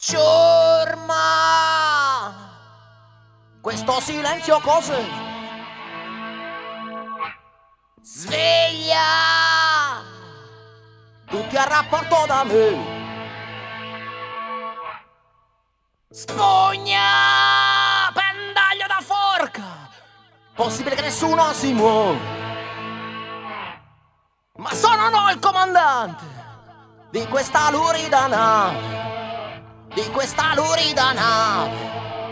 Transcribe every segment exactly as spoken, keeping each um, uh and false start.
Ciurma! Questo silenzio cos'è? Sveglia! Tutti a rapporto da me. Spugna! Pendaglio da forca! Possibile che nessuno si muove. Ma sono no il comandante di questa lurida nave. Di questa lurida nave.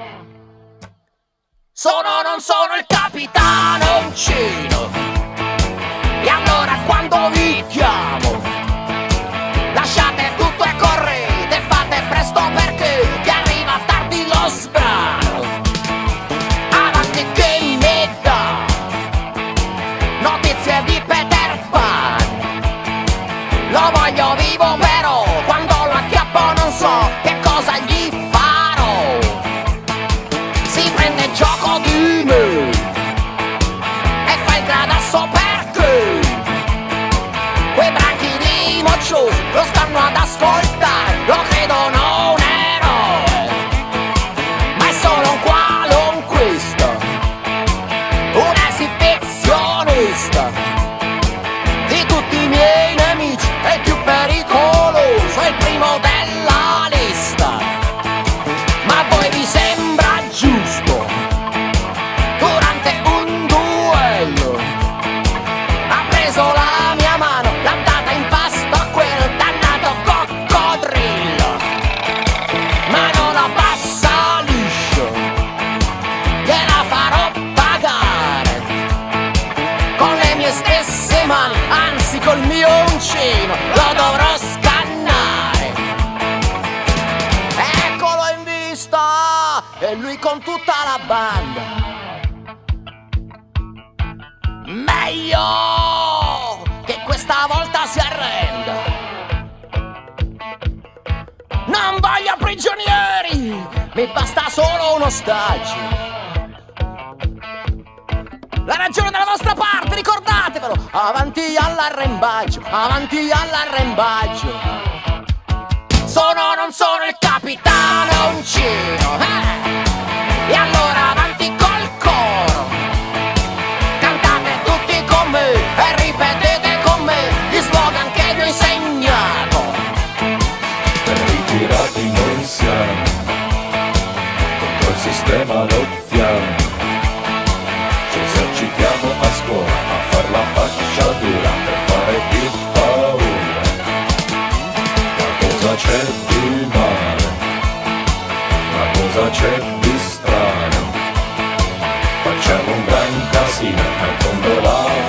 Sono, non sono il capitano uncino. E allora quando vi chiamo, lasciate tutto e correte, fate presto perché ti arriva tardi lo sbrano. Avanti che mi dà notizie di Peter Pan. Lo voglio vivo però quando lo acchiappo non so che cosa gli farò. Si prende gioco di me e fa il gradasso perché quei branchi di mocciosi lo stanno ad ascoltare, lo credono un eroe, ma è solo un qualunquista, un esibizionista. Di tutti i miei nemici è il più pericoloso, è il primo della lista. Ma a voi vi sembra giusto, durante un duello ha preso la mia mano, l'ha data in pasto a quel dannato coccodrillo, ma non la passa liscio, gliela farò pagare con le mie stesse mani, anzi col mio uncino lo dovrò scannare. Eccolo in vista, e lui con tutta la banda. Meglio che questa volta si arrenda. Non voglio prigionieri, mi basta solo un ostaggio. La ragione della vostra parte, ricordatevelo. Avanti all'arrembaggio, avanti all'arrembaggio. Sono, non sono il capitano uncino, eh? E allora avanti col coro. Cantate tutti con me e ripetete con me gli slogan che vi ho insegnato. Per ritirati noi siamo, contro il sistema lottiamo. Ci esercitiamo a scuola a far la faccia dura per fare più paura. Ma cosa c'è di male? Ma cosa c'è di strano? Facciamo un gran casino, ma in fondo la